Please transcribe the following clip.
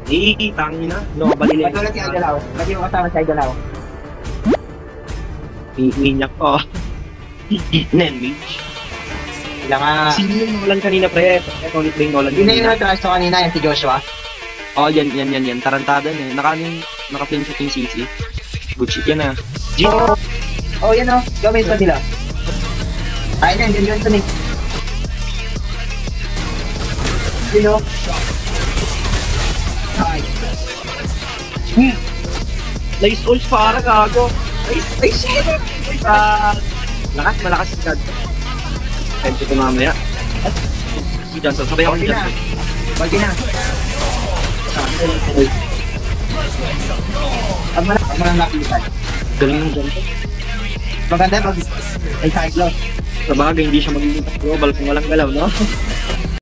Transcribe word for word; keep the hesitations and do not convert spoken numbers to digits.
Eh, tangin na. No, bali na. Ba't wala si Idolaw? Ba't yung kasama si Idolaw? Minyak ko. Nen, mage. Sila nga. Sino yung Nolan kanina, pre? Ito ulit ba yung Nolan Yun na kanina? yung natrash ko kanina, yan si Joshua. Oh, yan, yan, yan, yan. Tarantada na eh. Naka, naka-flame sa King C C. Good shit yan ah. G. Oh, oh yan o. Gawin pa nila. Ayun yan, yun yun ito ni. Yun o. Ay. Hmm. Nice ults para gago. Nice, nice shit. Ah, lakas, malakas si God. Pwede ko mamaya. Si Johnson, sabay ako Bagi ni na. Johnson. Bagi na. Pag malak, pag malak nakikipan. Galing ng Johnson. Maganda pag may cyclone. Sa bagay, hindi siya magiging global kung walang galaw, no?